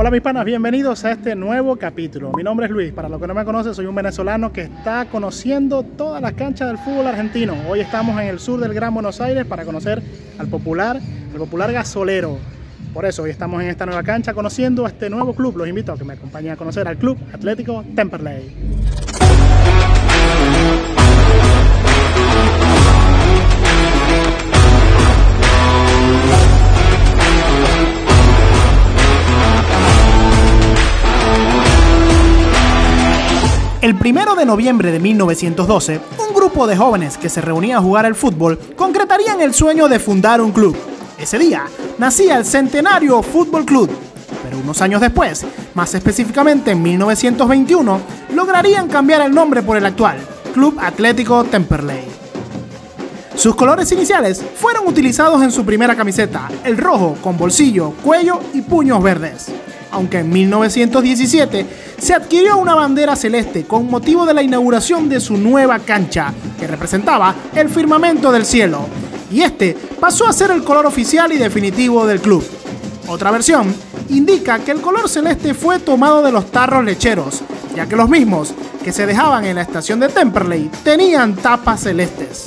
Hola mis panas, bienvenidos a este nuevo capítulo. Mi nombre es Luis, para los que no me conocen soy un venezolano que está conociendo todas las canchas del fútbol argentino. Hoy estamos en el sur del Gran Buenos Aires para conocer al popular Gasolero. Por eso hoy estamos en esta nueva cancha conociendo a este nuevo club. Los invito a que me acompañen a conocer al Club Atlético Temperley. El 1 de noviembre de 1912, un grupo de jóvenes que se reunían a jugar al fútbol concretarían el sueño de fundar un club. Ese día nacía el Centenario Fútbol Club, pero unos años después, más específicamente en 1921, lograrían cambiar el nombre por el actual Club Atlético Temperley. Sus colores iniciales fueron utilizados en su primera camiseta, el rojo con bolsillo, cuello y puños verdes. Aunque en 1917 se adquirió una bandera celeste con motivo de la inauguración de su nueva cancha, que representaba el firmamento del cielo, y este pasó a ser el color oficial y definitivo del club. Otra versión indica que el color celeste fue tomado de los tarros lecheros, ya que los mismos que se dejaban en la estación de Temperley tenían tapas celestes.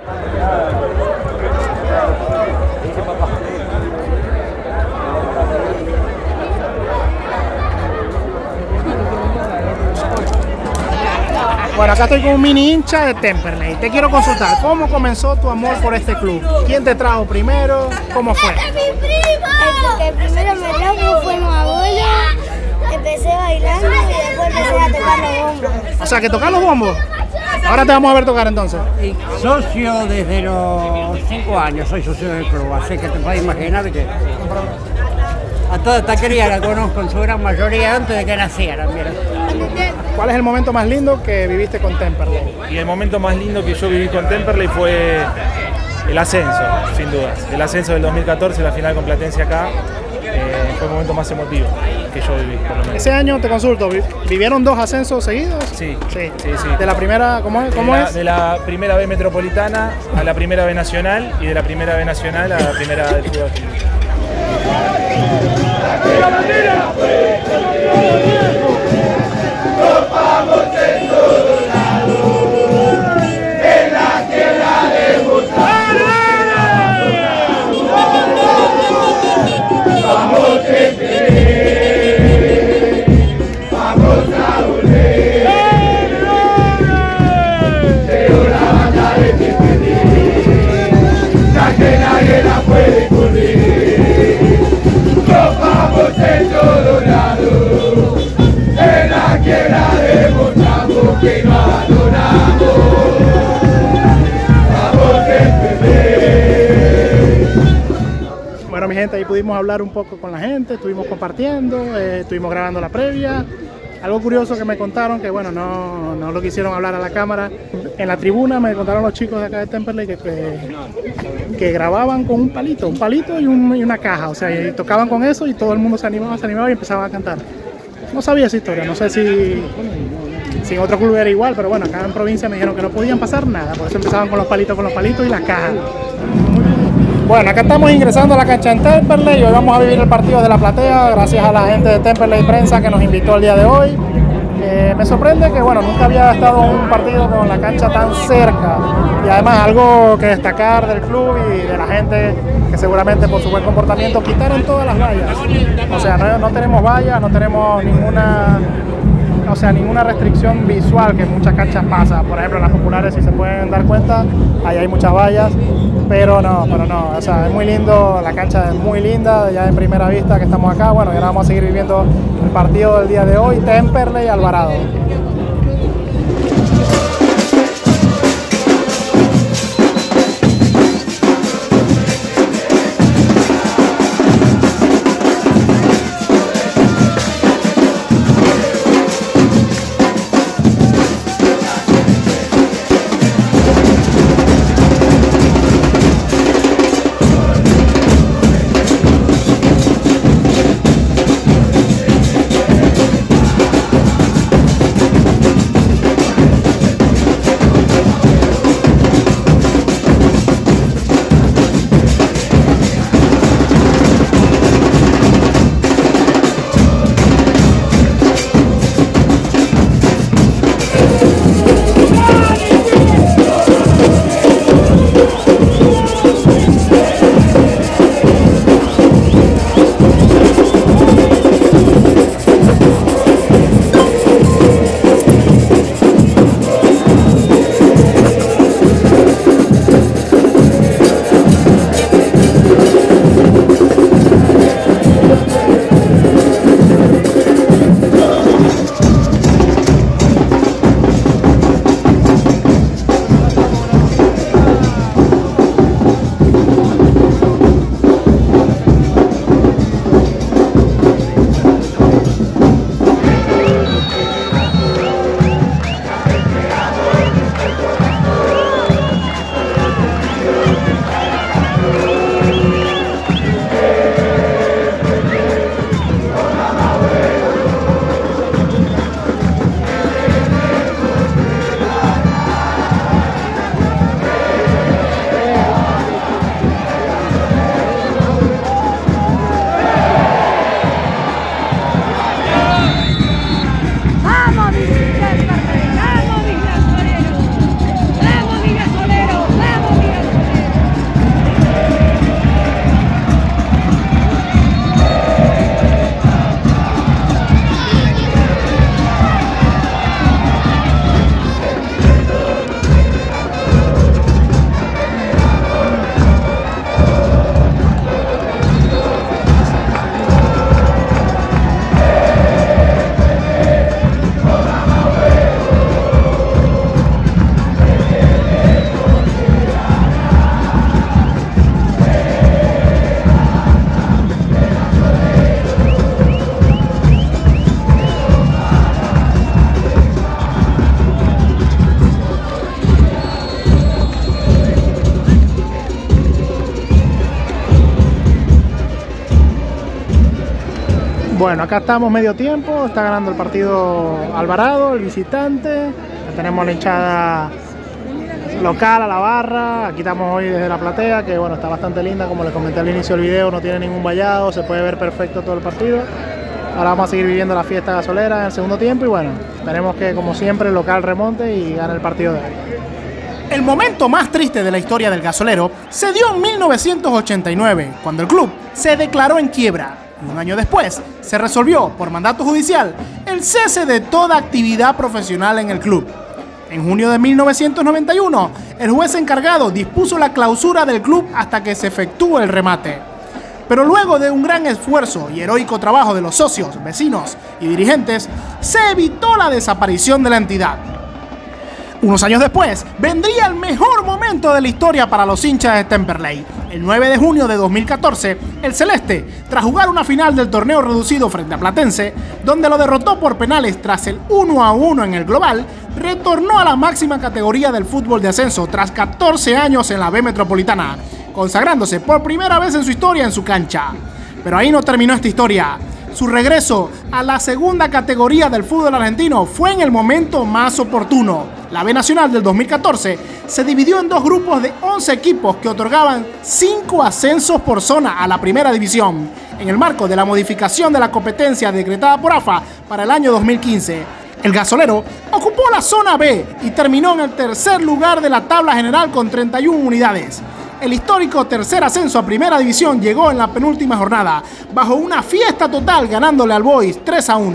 Bueno, acá estoy con un mini hincha de Temperley. Te quiero consultar, ¿cómo comenzó tu amor por este club? ¿Quién te trajo primero? ¿Cómo fue? El primero me trajo fue mi abuelo. Empecé bailando y después empecé a tocar los bombos. O sea, que tocar los bombos. Ahora te vamos a ver tocar entonces. Socio desde los 5 años, soy socio del club, así que te puedes imaginar que a toda esta cría la conozco en su gran mayoría antes de que nacieran, mira. ¿Cuál es el momento más lindo que viviste con Temperley? Y el momento más lindo que yo viví con Temperley fue el ascenso, sin dudas. El ascenso del 2014, la final con Platense acá, fue el momento más emotivo que yo viví, por lo menos. Ese año, te consulto, ¿vivieron 2 ascensos seguidos? Sí. ¿De la primera, cómo es? De la primera B Metropolitana a la primera B Nacional y de la primera B Nacional a la primera del fútbol argentino. Bueno, mi gente, ahí pudimos hablar un poco con la gente, estuvimos compartiendo, estuvimos grabando la previa. Algo curioso que me contaron, que bueno, no lo quisieron hablar a la cámara. En la tribuna me contaron los chicos de acá de Temperley que grababan con un palito y una caja, o sea, y tocaban con eso y todo el mundo se animaba y empezaban a cantar. No sabía esa historia, no sé si en otro club era igual, pero bueno, acá en provincia me dijeron que no podían pasar nada, por eso empezaban con los palitos y las cajas. Bueno, acá estamos ingresando a la cancha en Temperley y hoy vamos a vivir el partido de la platea gracias a la gente de Temperley Prensa que nos invitó el día de hoy. Me sorprende que bueno, nunca había estado en un partido con la cancha tan cerca y además algo que destacar del club y de la gente que seguramente por su buen comportamiento quitaron todas las vallas. O sea, no tenemos vallas, no tenemos ninguna restricción visual que en muchas canchas pasa. Por ejemplo, en las populares, si se pueden dar cuenta, ahí hay muchas vallas, pero no, o sea, es muy lindo, la cancha es muy linda, ya en primera vista que estamos acá. Bueno, y ahora vamos a seguir viviendo el partido del día de hoy, Temperley Alvarado. Bueno, acá estamos medio tiempo, está ganando el partido Alvarado, el visitante. Tenemos la hinchada local a la barra. Aquí estamos hoy desde la platea, que bueno, está bastante linda, como les comenté al inicio del video, no tiene ningún vallado, se puede ver perfecto todo el partido. Ahora vamos a seguir viviendo la fiesta gasolera en el segundo tiempo y bueno, esperemos que como siempre el local remonte y gane el partido de hoy. El momento más triste de la historia del Gasolero se dio en 1989, cuando el club se declaró en quiebra. Y un año después se resolvió por mandato judicial el cese de toda actividad profesional en el club. En junio de 1991, el juez encargado dispuso la clausura del club hasta que se efectúe el remate. Pero luego de un gran esfuerzo y heroico trabajo de los socios, vecinos y dirigentes, se evitó la desaparición de la entidad. Unos años después, vendría el mejor momento de la historia para los hinchas de Temperley. El 9 de junio de 2014, el Celeste, tras jugar una final del torneo reducido frente a Platense, donde lo derrotó por penales tras el 1-1 en el global, retornó a la máxima categoría del fútbol de ascenso tras 14 años en la B Metropolitana, consagrándose por primera vez en su historia en su cancha. Pero ahí no terminó esta historia. Su regreso a la segunda categoría del fútbol argentino fue en el momento más oportuno. La B Nacional del 2014 se dividió en dos grupos de 11 equipos que otorgaban 5 ascensos por zona a la primera división, en el marco de la modificación de la competencia decretada por AFA para el año 2015. El Gasolero ocupó la zona B y terminó en el tercer lugar de la tabla general con 31 unidades. El histórico tercer ascenso a primera división llegó en la penúltima jornada, bajo una fiesta total ganándole al Boys 3-1.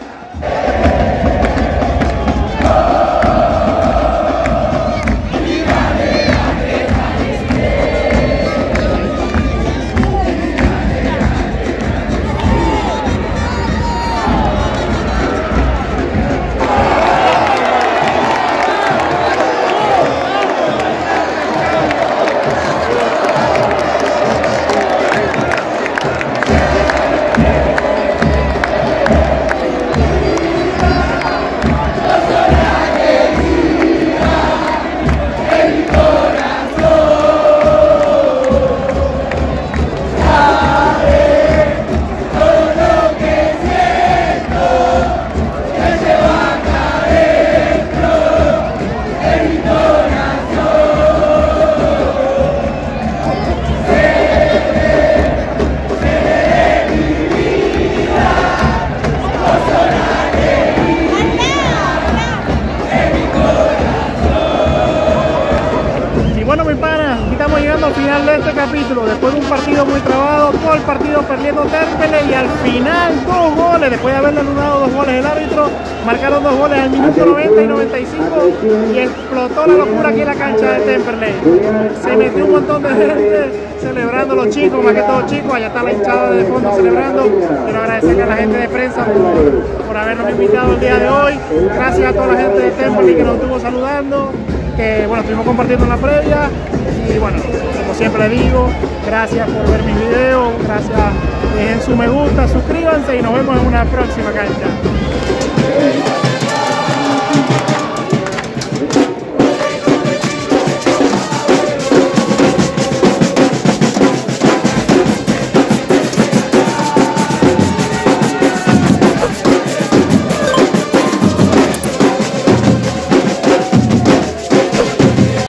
Al final de este capítulo, después de un partido muy trabado, todo el partido perdiendo Temperley y al final 2 goles, después de haberle anulado 2 goles el árbitro, marcaron 2 goles al minuto 90 y 95 y explotó la locura aquí en la cancha de Temperley. Se metió un montón de gente celebrando, los chicos, más que todos chicos, allá está la hinchada de fondo celebrando. Quiero agradecerle a la gente de prensa por habernos invitado el día de hoy, gracias a toda la gente de Temperley que nos estuvo saludando, que bueno, estuvimos compartiendo en la previa. Y bueno, como siempre digo, gracias por ver mis videos, gracias, dejen su me gusta, suscríbanse y nos vemos en una próxima cancha.